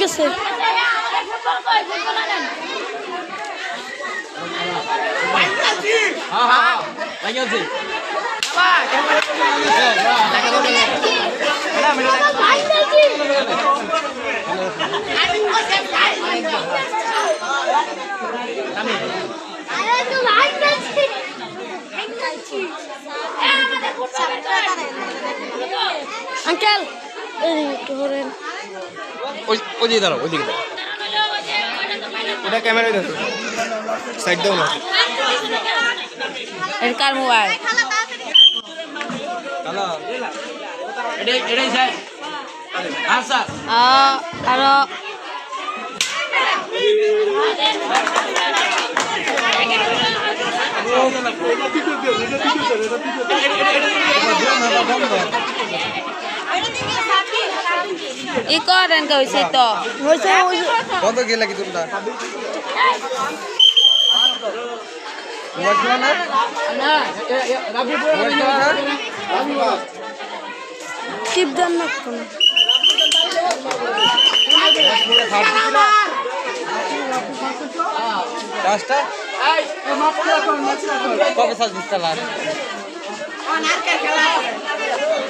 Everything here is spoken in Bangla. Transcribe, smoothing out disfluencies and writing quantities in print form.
গেছে আঙ্কেল ধরেন ওই দিকে দাঁড়াও ওই দিকে এটা ক্যামেরা দেখো সাইড দাও না এর কার মোবাইল হ্যালো এটাই স্যার হ্যাঁ স্যার আর ই করেন কইছে তো হইছে কত গেলা কি তোমরা মোবাইল না না রাবি টিপ দেন না কোন দশটা এই মাপ করে কোন ম্যাচ না কবে সাজ দিতে লাগ অনার কে খেলা